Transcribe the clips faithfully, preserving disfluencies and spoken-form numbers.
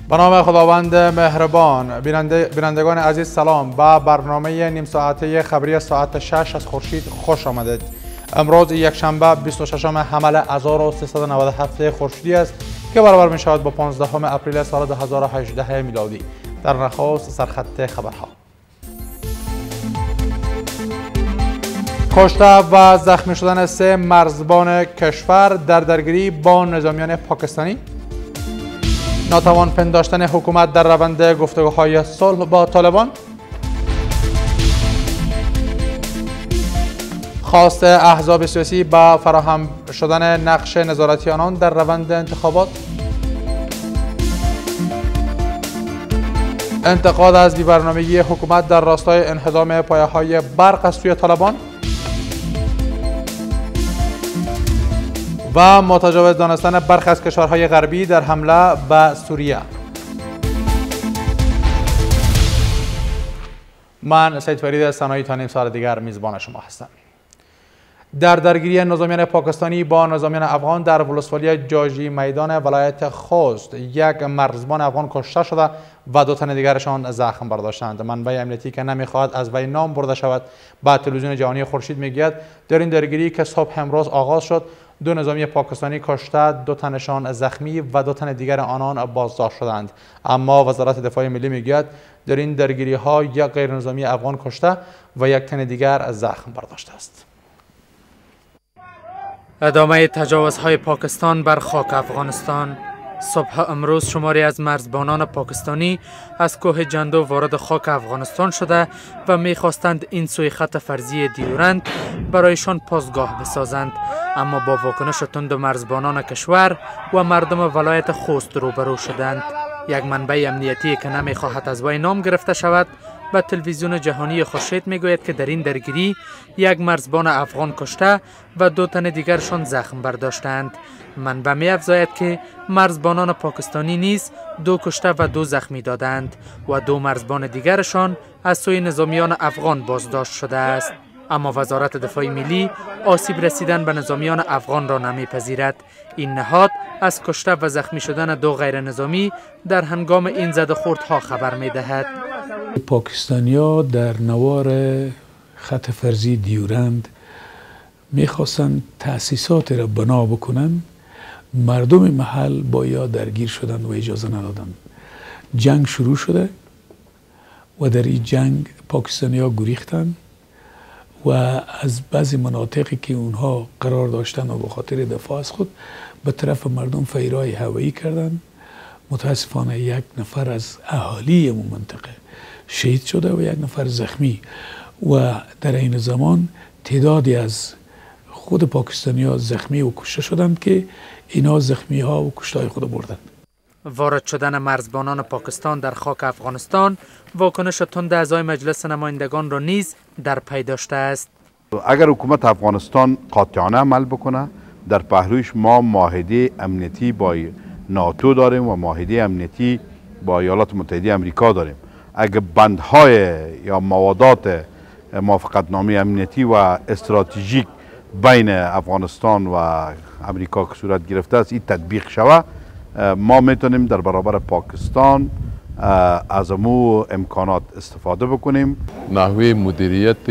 به نام خداوند مهربان. بیننده بینندگان عزیز سلام. با برنامه نیم ساعته خبری ساعت شش از خورشید خوش آمدید. امروز یک شنبه بیست و ششم حمل هزار و سیصد و نود و هفت خورشیدی است که برابر می شود با پانزدهم اپریل سال دو هزار و هجده میلادی. در نخست سرخط خبرها. کشته و زخمی شدن سه مرزبان کشور در درگیری با نظامیان پاکستانی. ناتوان پنداشتن حکومت در روند گفتگوهای صلح با طالبان. خواست احزاب سیاسی با فراهم شدن نقش نظارتی آنان در روند انتخابات. انتقاد از بی‌برنامگی حکومت در راستای انهدام پایه‌های برق از سوی طالبان. و متجاوز دانستن برخی از کشورهای غربی در حمله به سوریه. من سید فرید صناعی تا نیم ساعت دیگر میزبان شما هستم. در درگیری نظامیان پاکستانی با نظامیان افغان در ولسوالی جاجی میدان ولایت خوست یک مرزبان افغان کشته شده و دو تن دیگرشان زخم برداشتند. منبع امنیتی که نمیخواهد از وی نام برده شود با تلویزیون جهانی خورشید میگوید در این درگیری که صبح امروز آغاز شد دو نظامی پاکستانی کشته، دو تنشان زخمی و دو تن دیگر آنان بازداشت شدند. اما وزارت دفاع ملی میگوید در این درگیری ها یک غیر نظامی افغان کشته و یک تن دیگر زخم برداشته است. ادامه تجاوزهای پاکستان بر خاک افغانستان. صبح امروز شماری از مرزبانان پاکستانی از کوه جندو وارد خاک افغانستان شده و میخواستند این سوی خط فرضی دیورند برایشان پاسگاه بسازند، اما با واکنش تند مرزبانان کشور و مردم ولایت خوست روبرو شدند. یک منبع امنیتی که نمیخواهد از وی نام گرفته شود به تلویزیون جهانی خورشید میگوید که در این درگیری یک مرزبان افغان کشته و دو تن دیگرشان زخم برداشتند. منبع می افزاید که مرزبانان پاکستانی نیز دو کشته و دو زخمی دادند و دو مرزبان دیگرشان از سوی نظامیان افغان بازداشت شده است. اما وزارت دفاع ملی آسیب رسیدن به نظامیان افغان را نمیپذیرد. این نهاد از کشته و زخمی شدن دو غیر نظامی در هنگام این زد و خوردها خبر میدهد. پاکستانیا در نوار خط فرضی دیورند میخواستند تأسیسات را بنا بکنند. مردم محل با یا درگیر شدند و اجازه ندادند. جنگ شروع شده و در این جنگ پاکستانیا گریختند و از بعضی مناطقی که اونها قرار داشتن و به خاطر دفاع از خود به طرف مردم فیرهای هوایی کردند. متاسفانه یک نفر از اهالی اون منطقه شهید شده و یک نفر زخمی و در این زمان تعدادی از خود پاکستانی ها زخمی و کشته شدند که اینا زخمی ها و کشته های خود بردند. وارد شدن مرزبانان پاکستان در خاک افغانستان واکنش تند اعضای مجلس نمایندگان را نیز در پی داشته است. اگر حکومت افغانستان قاطعانه عمل بکنه، در پهلوش ما معاهده امنیتی با ناتو داریم و معاهده امنیتی با ایالات متحده آمریکا داریم. اگر بندهای یا موادات موافقتنامه امنیتی و استراتژیک بین افغانستان و امریکا که صورت گرفته است این تطبیق شود، ما میتونیم در برابر پاکستان از امو امکانات استفاده بکنیم. نحوه مدیریت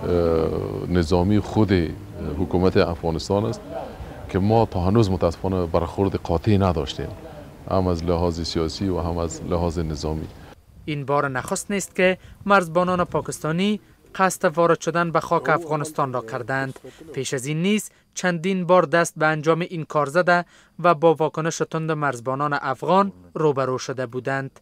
نظامی خود حکومت افغانستان است که ما تا هنوز متاسفانه برخورد قاطع نداشتیم، هم از لحاظ سیاسی و هم از لحاظ نظامی. این بار نخست نیست که مرزبانان پاکستانی قصد وارد شدن به خاک افغانستان را کردند. پیش از این نیز چندین بار دست به انجام این کار زده و با واکنش تند مرزبانان افغان روبرو شده بودند.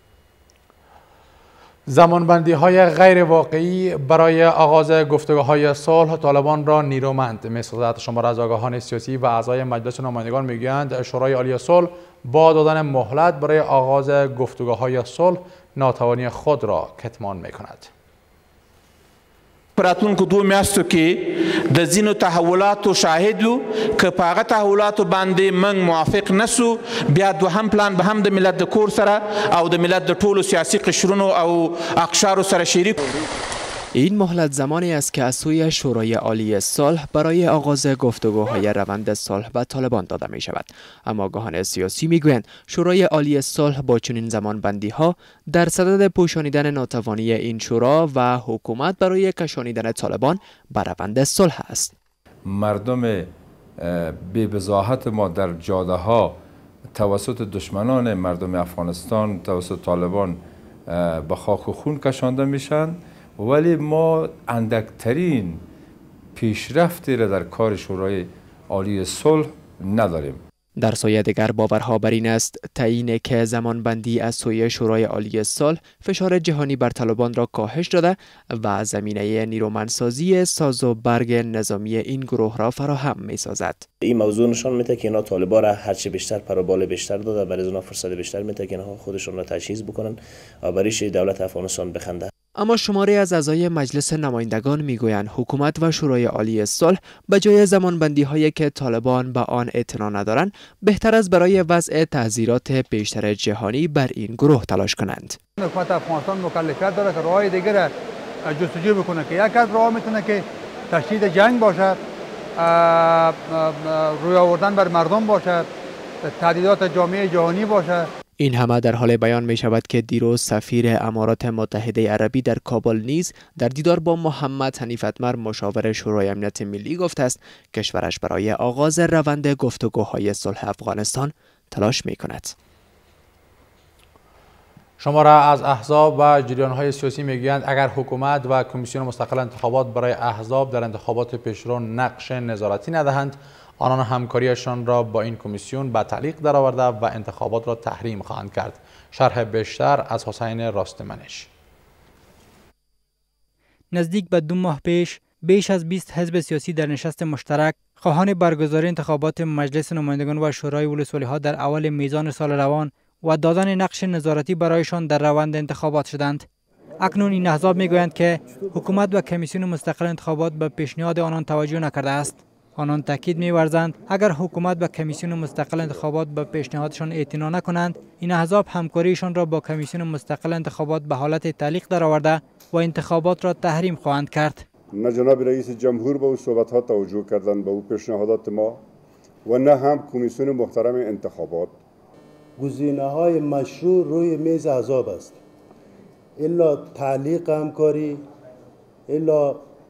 زمانبندی های غیر واقعی برای آغاز گفتگوهای صلح طالبان را نیرومند می‌سازد. شمار از آگاهان سیاسی و اعضای مجلس نمایندگان میگویند شورای عالی صلح با دادن مهلت برای آغاز گفتگوهای صلح ناتوانی خود را کتمان می‌کند. پراتونکو دو میاشتو کې د ځینو تحولاتو شاهد یو که په هغه تحولاتو باندې موږ موافق نسو بیا دوهم پلان به هم د ملت د کور سره او د ملت د ټولو سیاسي قشرونو او اقشارو سره شریک. این مهلت زمانی است که از سوی شورای عالی صلح برای آغاز گفتگوهای روند صلح با طالبان داده می شود. اما آگاهان سیاسی می گویند شورای عالی صلح با چنین زمانبندی ها در صدد پوشانیدن ناتوانی این شورا و حکومت برای کشانیدن طالبان بر روند صلح است. مردم بی بضاحت ما در جاده ها توسط دشمنان مردم افغانستان توسط طالبان به خاک و خون کشانده میشن، ولی ما اندکترین پیشرفتی را در کار شورای عالی صلح نداریم. در سوی دیگر باورها بر این است تعیین که زمانبندی از سوی شورای عالی صلح فشار جهانی بر طالبان را کاهش داده و زمینه نیرومندسازی ساز و برگ نظامی این گروه را فراهم می سازد. این موضوع نشان میده که اینا طالبان را هرچی بیشتر پروبال بیشتر داده، برای اونا فرصت بیشتر میده که اینها خودشون را تجهیز بکنن و برای دولت افغانستان بخنده. اما شماری از اعضای مجلس نمایندگان میگویند حکومت و شورای عالی صلح به جای زمانبندی هایی که طالبان به آن اعتنا ندارند بهتر است برای وضع تحذیرات بیشتر جهانی بر این گروه تلاش کنند. حکومت افغانستان مکلفیت داره که راههای دیگر جستجو بکنه که یک از راه میتونه که تشدید جنگ باشد، روی آوردن بر مردم باشد، تهدیدات جامعه جهانی باشد. این همه در حال بیان می شود که دیروز سفیر امارات متحده عربی در کابل نیز در دیدار با محمد حنیف اتمر مشاور شورای امنیت ملی گفته است کشورش برای آغاز روند گفتگوهای صلح افغانستان تلاش می کند. شماره از احزاب و جریان‌های سیاسی میگویند اگر حکومت و کمیسیون مستقل انتخابات برای احزاب در انتخابات پیشرو نقش نظارتی ندهند، آنان همکاریشان را با این کمیسیون به تعلیق درآورده و انتخابات را تحریم خواهند کرد. شرح بیشتر از حسین راستمنش. نزدیک به دو ماه پیش بیش از بیست حزب سیاسی در نشست مشترک خواهان برگزاری انتخابات مجلس نمایندگان و شورای ولسوالی‌ها در اول میزان سال روان و دادن نقش نظارتی برایشان در روند انتخابات شدند. اکنون این احزاب میگویند که حکومت و کمیسیون مستقل انتخابات به پیشنهاد آنان توجه نکرده است. آنان تاکید می‌ورزند اگر حکومت و کمیسیون مستقل انتخابات به پیشنهادشان اعتنا نکنند، این احزاب همکاریشان را با کمیسیون مستقل انتخابات به حالت تعلیق درآورده و انتخابات را تحریم خواهند کرد. نه جناب رئیس جمهور به او صحبت‌ها توجه کردند، به او پیشنهادات ما، و نه هم کمیسیون محترم انتخابات. گزینه‌های مشروع روی میز احزاب است. الا تعلیق همکاری، الا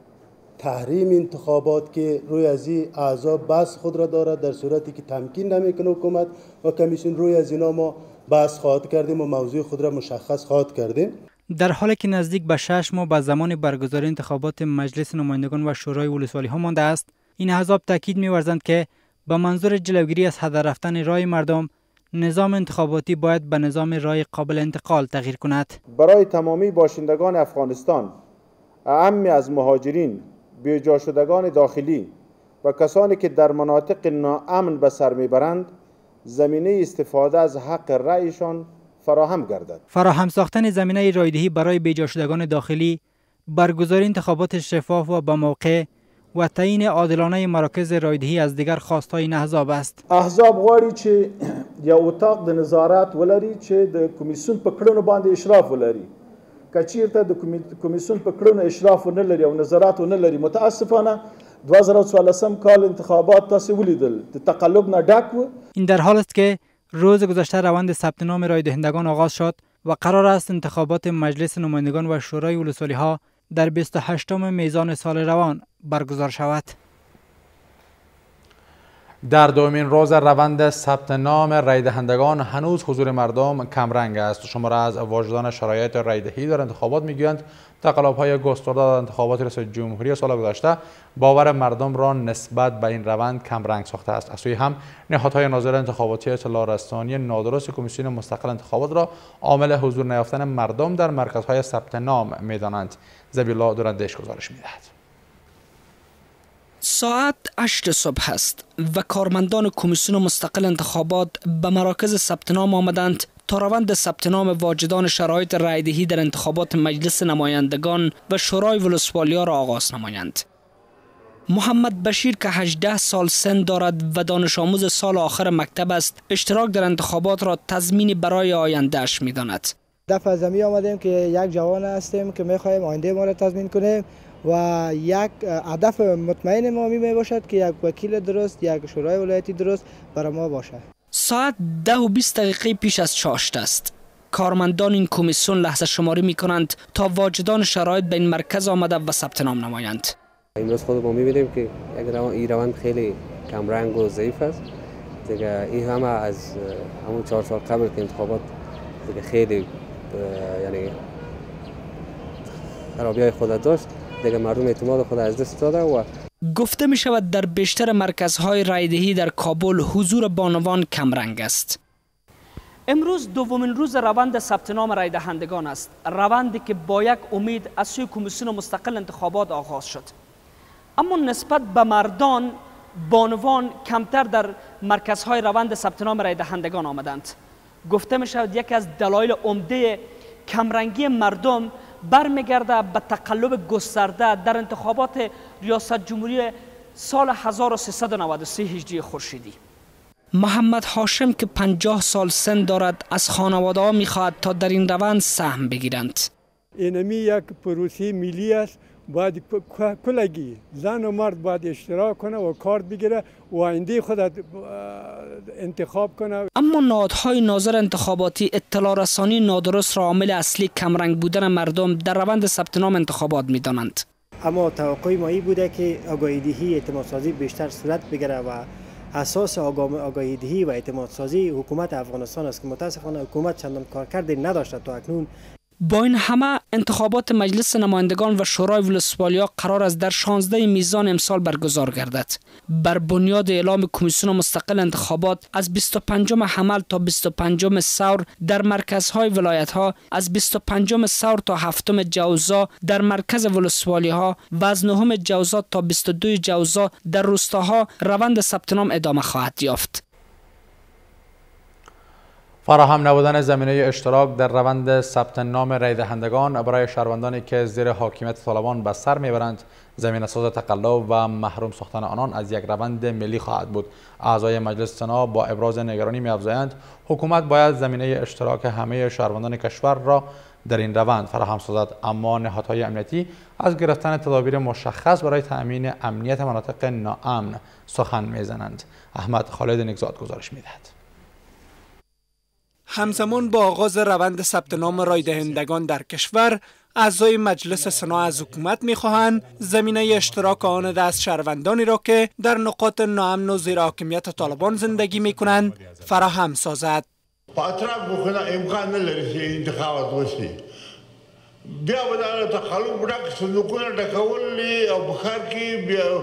تحریم انتخابات که روی از این احزاب بحث خود را دارد، در صورتی که تمکین نمیکنه حکومت و کمیسیون روی از اینا ما بحث خواهد کردیم و موضوع خود را مشخص خواهد کردیم. در حالی که نزدیک به شش ماه به زمان برگزاری انتخابات مجلس نمایندگان و شورای ولسوالی‌ها مانده است، این احزاب تاکید می‌ورزند که به منظور جلوگیری از هدر رفتن رای مردم، نظام انتخاباتی باید به نظام رای قابل انتقال تغییر کند. برای تمامی باشندگان افغانستان، اعم از مهاجرین، بیجا شدگان داخلی و کسانی که در مناطق ناامن به سر میبرند، زمینه استفاده از حق رأیشان فراهم گردد. فراهم ساختن زمینه رایدهی برای بیجا شدگان داخلی، برگزاری انتخابات شفاف و با موقع و تعیین عادلانه مراکز رایدهی از دیگر خواستهای این احزاب است. احزاب غواړي چې یا اتاق د نظارت ولري چې د کمیسیون په کړنو باندې اشراف ولري. کچیرته د کمیسیون په کړنو اشراف نه لري او نظارت نه لري. متاسفانه دو هزار و چهارده کال انتخابات تاسو ولیدل د تقلب نه ډک و. این در حال است که روز گذشته روند ثبت نام رای دهندگان آغاز شد و قرار است انتخابات مجلس نمایندگان و شورای ولسوالی‌ها در بیست و هشتم میزان سال روان برگزار شود. در دومین روز روند ثبت نام رای دهندگان هنوز حضور مردم کمرنگ است. شماره از واجدان شرایط رای دهی در انتخابات میگویند تقلب‌های گسترده در انتخابات ریاست جمهوری سال گذشته باور مردم را نسبت به این روند کمرنگ ساخته است. از سوی هم نهادهای ناظر انتخاباتی اطلاع رسانی نادرست کمیسیون مستقل انتخابات را عامل حضور نیافتن مردم در مرکزهای ثبت نام می‌دانند. زبیلا دورندش گزارش می‌دهد. ساعت هشت صبح است و کارمندان کمیسیون مستقل انتخابات به مراکز ثبت نام آمدند تا روند ثبت نام واجدان شرایط رایدهی در انتخابات مجلس نمایندگان و شورای ولسوالی‌ها را آغاز نمایند. محمد بشیر که هجده سال سن دارد و دانش آموز سال آخر مکتب است، اشتراک در انتخابات را تضمینی برای آینده‌اش می‌داند. دفعه از زمین آمدیم که یک جوان هستیم که میخواهیم آینده ما را تضمین کنیم و یک هدف مطمئن ما می باشد که یک وکیل درست، یک شورای ولایتی درست برای ما باشد. ساعت ده و بیست دقیقه پیش از چاشت است. کارمندان این کمیسیون لحظه شماری می کنند تا واجدان شرایط به این مرکز آمده و ثبت نام نمایند. امروز خود ما می‌بینیم که یک روند این روند خیلی کم رنگ و ضعیف است. دیگه این همه از همون چهار سال قبل که انتخابات دیگه خیلی یعنی خرابی‌های خود داشت، دیگه مردم اعتماد خود از دست داده و گفته می شود در بیشتر مرکزهای رایدهی در کابل حضور بانوان کم رنگ است. امروز دومین روز روند ثبت نام رای دهندگان است. روندی که با یک امید از سوی کمیسیون مستقل انتخابات آغاز شد. اما نسبت به مردان، بانوان کمتر در مرکزهای روند ثبت نام رای دهندگان آمدند. گفته می شود یکی از دلایل عمده کمرنگی مردم برمیگرده به تقلب گسترده در انتخابات ریاست جمهوری سال هزار و سیصد و نود و سه هجری خورشیدی. محمد هاشم که پنجاه سال سن دارد از خانواده ها می خواهد تا در این روند سهم بگیرند. اینمی یک پروسه ملی است، باید کلگی زن و مرد باید اشتراک کنه و کارت بگیره و آینده خود انتخاب کنه. اما نهادهای ناظر انتخاباتی اطلاع رسانی نادرست را عامل اصلی کمرنگ بودن مردم در روند ثبت نام انتخابات می دانند. اما توقع ما این بوده که آگاهی دهی اعتماد سازی بیشتر صورت بگیره و اساس آگاهی دهی و اعتماد سازی حکومت افغانستان است که متاسفانه حکومت چندان کارکرد نداشته تا اکنون. با این همه انتخابات مجلس نمایندگان و شورای ولسوالی‌ها قرار است در شانزده میزان امسال برگزار گردد. بر بنیاد اعلام کمیسیون مستقل انتخابات از بیست و پنجم حمل تا بیست و پنجم ثور در مرکزهای ولایت‌ها، از بیست و پنجم ثور تا هفتم جوزا در مرکز ولسوالی‌ها و از نهم جوزا تا بیست و دوم جوزا در روستاها روند ثبت نام ادامه خواهد یافت. فراهم نبودن زمینه اشتراک در روند ثبت نام رای دهندگان برای شهروندانی که زیر حاکمیت طالبان به سر میبرند زمینه ساز تقلب و محروم ساختن آنان از یک روند ملی خواهد بود. اعضای مجلس سنا با ابراز نگرانی می‌افزایند حکومت باید زمینه اشتراک همه شهروندان کشور را در این روند فراهم سازد، اما نهادهای امنیتی از گرفتن تدابیر مشخص برای تأمین امنیت مناطق ناامن سخن میزنند. احمد خالد نگزاد گزارش میدهد. همزمان با آغاز روند ثبت نام رای دهندگان در کشور، اعضای مجلس سنا از حکومت می‌خواهند زمینه اشتراک آن از شهروندانی را که در نقاط ناامن و زیر حاکمیت طالبان زندگی می‌کنند فراهم سازد. پاتراک بخونه امکان نداره انتخابات وشي. بیا به تقلب ډک صندوقونه ډکول او بخار کې بیا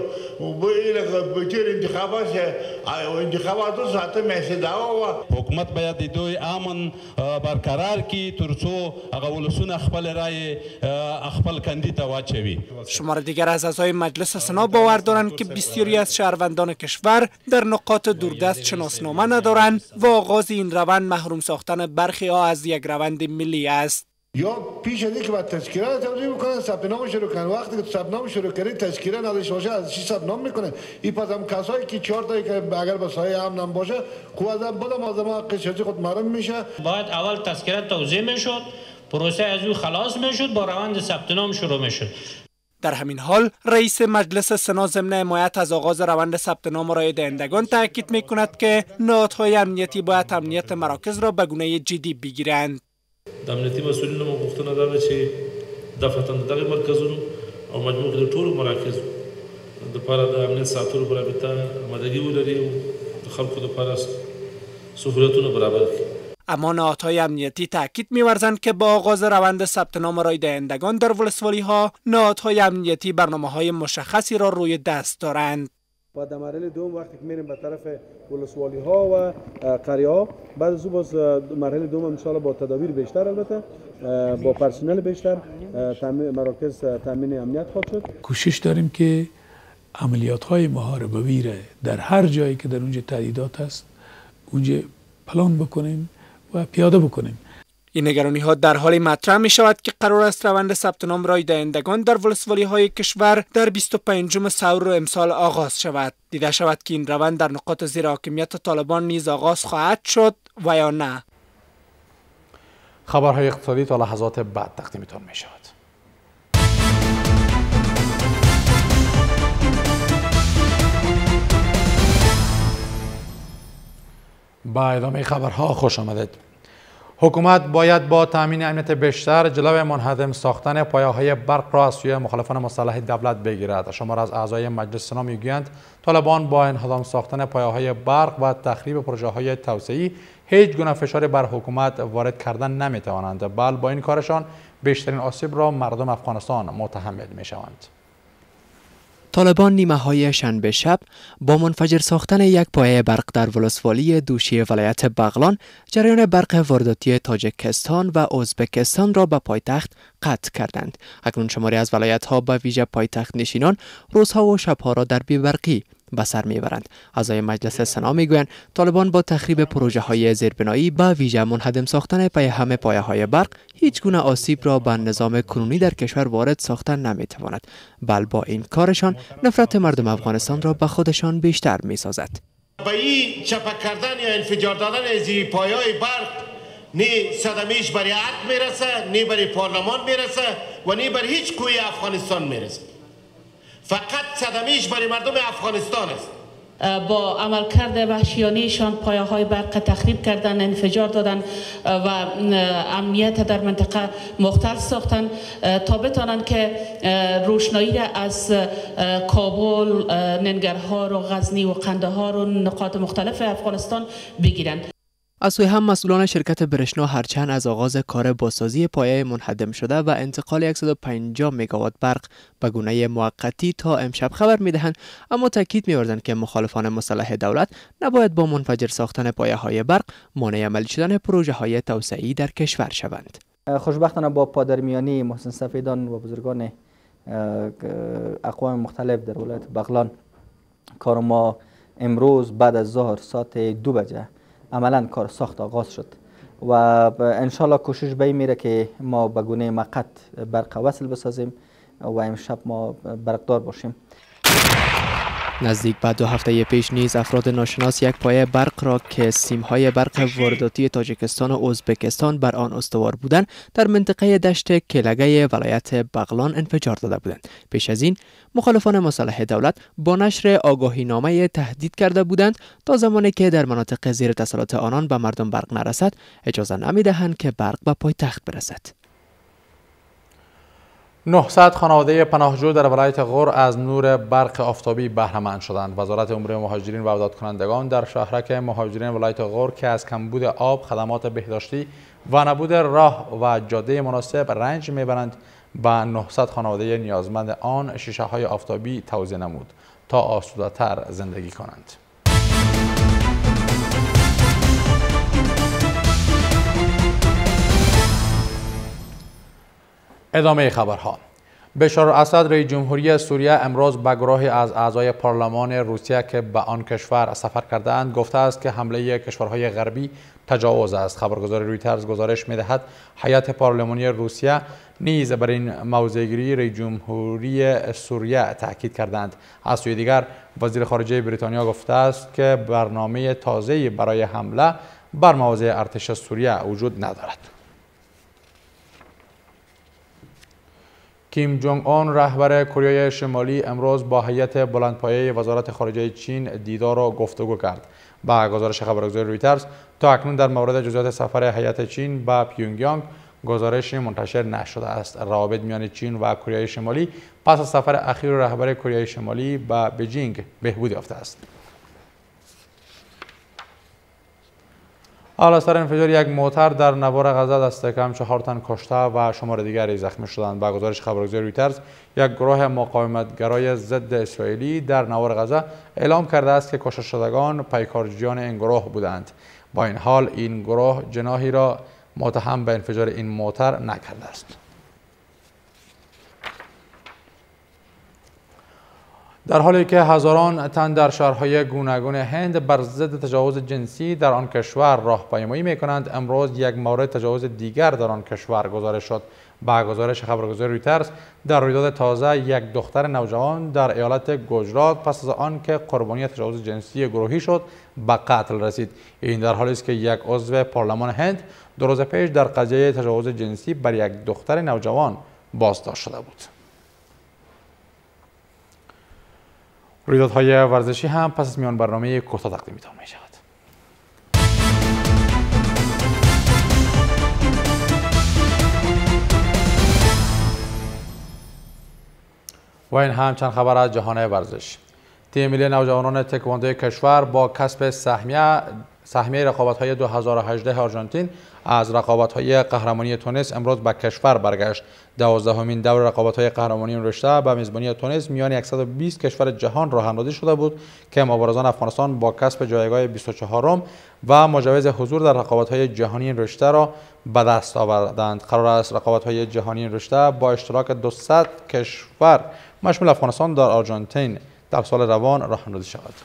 به چیر انتخابات او انتخاباتو ساعت میسه داوا حکومت باید دوی امن برقرار کی ترڅو هغه ولسونه خپل رای خپل کاندید واچوي. شمار دیگر از اعضای مجلس سنا باور دارند که بسیاری از شهروندان کشور در نقاط دوردست شناسنامه ندارند و آغاز این روند محروم ساختن برخی ها از یک روند ملی است. یا پیش از اینکه باید تذکره تقدیم بکنن ثبت نام شروع کنن. وقتی که ثبت نام شروع کردی تذکره نداشته باشه از چی ثبت نام میکنه؟ این پس هم کسایی که چهار تایی که اگر به سایه امن باشه خود از بودم از ما قشتی خود محروم میشه. باید اول تذکره توزیع میشد، پروسه از او خلاص میشد، با روند ثبت نام شروع میشد. در همین حال رئیس مجلس سنا ضمن حمایت از آغاز روند ثبت نام رای دهندگان تاکید میکند که نهادهای امنیتی باید امنیت مراکز را به گونه جدی بگیرند. د امنیتي مسؤلینو مو غوښتنه دا ده چې دفتن د دغه مرکزونو او مجموع د ټولو مراکزو د لپاره د امنیت ساتلو په رابطه آمادګي ولري او د خلکو لپاره سهولتونه برابر کړي. اما نهادهای امنیتی تاکید می‌ورزند که با آغاز روند ثبت نام رای دهندگان در ولسوالی‌ها نهادهای امنیتی برنامه‌های مشخصی را روی دست دارند. و در مرحله دوم وقتی که میریم به طرف ولسوالی ها و قریه ها، بعد از اون باز مرحله دوم ان شاء الله با تدابیر بیشتر البته با پرسنل بیشتر مراکز تامین امنیت خواهد شد. کوشش داریم که عملیات های محاربوی را در هر جایی که در اونجا تهدیدات هست اونجا پلان بکنیم و پیاده بکنیم. این نگرانی ها در حال مطرح می شود که قرار است روند ثبت نام رای دهندگان در ولسوالی های کشور در بیست و پنجم ثور امسال آغاز شود. دیده شود که این روند در نقاط زیر حاکمیت طالبان نیز آغاز خواهد شد و یا نه. خبرهای اقتصادی تا لحظات بعد تقدیمتان می شود. با ادامه خبرها خوش آمدید. حکومت باید با تامین امنیت بیشتر جلو منهدم ساختن پایه‌های برق را از سوی مخالفان مسلح دولت بگیرد. شمار از اعضای مجلس سنا میگویند طالبان با انهدام ساختن پایه‌های برق و تخریب پروژه‌های توسعه‌ای هیچ گونه فشاری بر حکومت وارد کردن نمی‌توانند، بل با این کارشان بیشترین آسیب را مردم افغانستان متحمل می‌شوند. طالبان نیمه های شنبه شب با منفجر ساختن یک پایه برق در ولسوالی دوشی ولایت بغلان جریان برق وارداتی تاجیکستان و ازبکستان را به پایتخت قطع کردند. اکنون شماری از ولایت ها به ویژه پایتخت نشینان روزها و شبها را در بی‌برقی به سر میبرند. اعضای مجلس سنا میگویند طالبان با تخریب پروژه های زیربنایی به ویژه منهدم ساختن پای همه پایه های برق هیچ گونه آسیب را به نظام کنونی در کشور وارد ساختن نمیتواند، بل با این کارشان نفرت مردم افغانستان را به خودشان بیشتر میسازد. با این چپه کردن یا انفجار دادن از پایه های برق نه صدمهش برای عقل میرسه، نه برای پارلمان میرسه و نه برای هیچ کوی افغانستان میرسه. فقط صدمهش برای مردم افغانستان است. با عملکرد وحشیانهشان پایه های برق تخریب کردن، انفجار دادن و امنیت در منطقه مختل ساختن تا بتانند که روشنایی را از کابل، ننگرهار و غزنی و قندهار و نقاط مختلف افغانستان بگیرند. از سوی هم مسئولان شرکت برشنا هرچند از آغاز کار بازسازی پایه منهدم شده و انتقال صد و پنجاه مگاوات برق به گونه موقتی تا امشب خبر میدهند، اما تاکید می‌ورزند که مخالفان مسلح دولت نباید با منفجر ساختن پایه های برق مانع عملی شدن پروژه های توسعه‌ای در کشور شوند. خوشبختانه با پادرمیانی محسن سفیدان و بزرگان اقوام مختلف در ولایت بغلان کار ما امروز بعد از ظهر ساعت دو بجه عملا کار ساخت آغاز شد و انشالله کوشش به این میره که ما به گونه موقت برق وصل بسازیم و امشب ما برقدار باشیم. نزدیک به دو هفته پیش نیز افراد ناشناس یک پایه برق را که سیم‌های برق وارداتی تاجیکستان و ازبکستان بر آن استوار بودند در منطقه دشت کلگه ولایت بغلان انفجار داده بودند. پیش از این مخالفان مسلح دولت با نشر آگاهینامه تهدید کرده بودند تا زمانی که در مناطق زیر تسلط آنان به مردم برق نرسد اجازه نمی‌دهند که برق به پایتخت برسد. نهصد خانواده پناهجو در ولایت غور از نور برق آفتابی بهره مند شدند. وزارت امور مهاجرین و امداد کنندگان در شهرک مهاجرین ولایت غور که از کمبود آب، خدمات بهداشتی و نبود راه و جاده مناسب رنج میبرند به نهصد خانواده نیازمند آن شیشه های آفتابی توزیع نمود تا آسوده‌تر زندگی کنند. ادامه خبرها. بشار الاسد رئیس جمهوری سوریه امروز به گروهی از اعضای پارلمان روسیه که به آن کشور سفر کرده‌اند گفته است که حمله کشورهای غربی تجاوز است. خبرگزار رویترز گزارش می‌دهد هیئت پارلمانی روسیه نیز بر این موضع‌گیری رئیس جمهوری سوریه تاکید کردند. از سوی دیگر وزیر خارجه بریتانیا گفته است که برنامه تازه‌ای برای حمله بر مواضع ارتش سوریه وجود ندارد. کیم جونگ اون رهبر کره شمالی امروز با هیئت بلندپایه وزارت خارجه چین دیدار و گفتگو کرد. با گزارش خبرگزاری رویترز تا اکنون در مورد جزئیات سفر هیئت چین به پیونگیانگ گزارشی منتشر نشده است. روابط میان چین و کره شمالی پس از سفر اخیر رهبر کره شمالی به بیجینگ بهبود یافته است. حال از سر انفجار یک موتر در نوار غزه دست کم چهار تن کشته و شمار دیگری زخمی شدند. با گزارش خبرگزاری رویترز یک گروه مقاومتگرای ضد اسرائیلی در نوار غزه اعلام کرده است که کشته شدگان پیکارجویان این گروه بودند. با این حال این گروه جناحی را متهم به انفجار این موتر نکرده است. در حالی که هزاران تن در شهرهای گوناگون هند بر ضد تجاوز جنسی در آن کشور راهپیمایی می‌کنند، امروز یک مورد تجاوز دیگر در آن کشور گزارش شد. با گزارش خبرگزاری رویترز، در رویداد تازه یک دختر نوجوان در ایالت گجرات پس از آن که قربانی تجاوز جنسی گروهی شد به قتل رسید. این در حالی است که یک عضو پارلمان هند دو روز پیش در قضیه تجاوز جنسی بر یک دختر نوجوان بازداشت شده بود. رویدادهای ورزشی هم پس از میان برنامه کوتاه تقدیمتان می شود. و این هم چند خبر از جهان ورزش. تیم ملی نوجوانان تکواندو کشور با کسب سهمیه سهمیه رقابت‌های دو هزار و هجده آرژانتین از رقابت‌های قهرمانی تونس امروز به کشور برگشت. دوازدهمین دور رقابت‌های قهرمانی این رشته به میزبانی تونس میان صد و بیست کشور جهان راه اندازی شده بود که مبارزان افغانستان با کسب جایگاه بیست و چهارم و مجوز حضور در رقابت‌های جهانی این رشته را به دست آوردند. قرار است رقابت‌های جهانی این رشته با اشتراک دویست کشور مشمول افغانستان در آرژانتین در سال روان راه اندازی شود.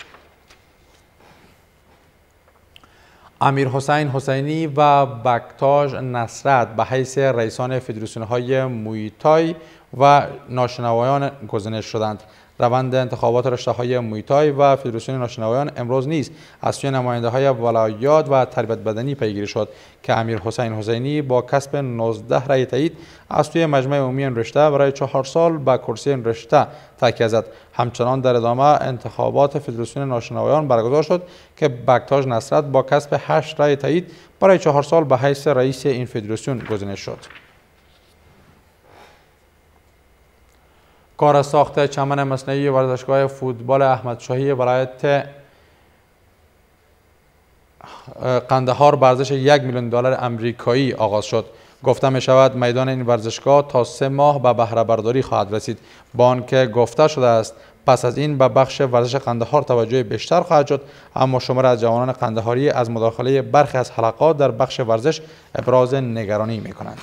امیر حسین حسینی و بکتاژ نصرت به حیث رئیسان فدراسیون‌های مویتای و ناشنوایان گزینش شدند. روند انتخابات رشته‌های مویتای و فدراسیون ناشنوایان امروز نیز از سوی نماینده‌های ولایات و تربیت بدنی پیگیری شد که امیر حسین حسینی با کسب نوزده رأی تایید از سوی مجمع عمومی این رشته برای چهار سال به کرسی این رشته تکیه زد. همچنان در ادامه انتخابات فدراسیون ناشنوایان برگزار شد که بکتاژ نصرت با کسب هشت رأی تایید برای چهار سال به حیث رئیس این فدراسیون گزینش شد. کار ساخت چمن مصنوعی ورزشگاه فوتبال احمدشاهی ولایت قندهار به ارزش یک میلیون دلار آمریکایی آغاز شد. گفته می شود میدان این ورزشگاه تا سه ماه به بهره برداری خواهد رسید، با آنکه گفته شده است پس از این به بخش ورزش قندهار توجه بیشتر خواهد شد، اما شمار از جوانان قندهاری از مداخله برخی از حلقات در بخش ورزش ابراز نگرانی می کنند.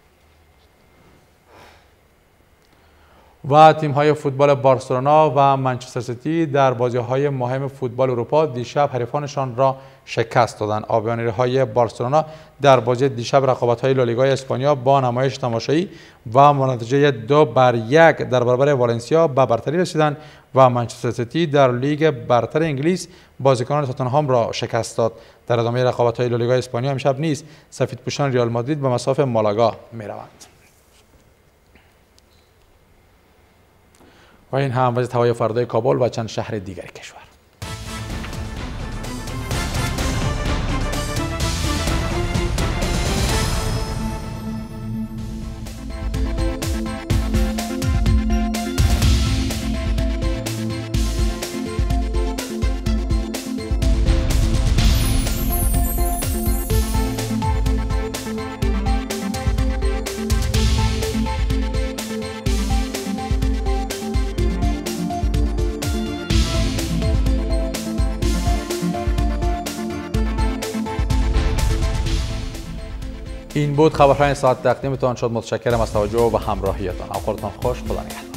و تیم‌های فوتبال بارسلونا و منچستر سیتی در بازی‌های مهم فوتبال اروپا دیشب حریفانشان را شکست دادند. آبیانی‌های بارسلونا در بازی دیشب رقابت‌های لالیگای اسپانیا با نمایش تماشایی و نتیجه دو بر یک در برابر والنسیا به برتری رسیدند و منچستر سیتی در لیگ برتر انگلیس بازیکنان تاتنهام را شکست داد. در ادامه رقابت‌های لالیگای اسپانیا امشب نیز سفیدپوشان ریال مادرید به مصاف مالاگا می‌روند. و این هم وضعیت هوای فردای کابل و چند شهر دیگر کشور. این بود خبرهای ساعت تقدیمتان شد. متشکرم از توجه و همراهیتان. خودتان خوش. خدا نگهدار.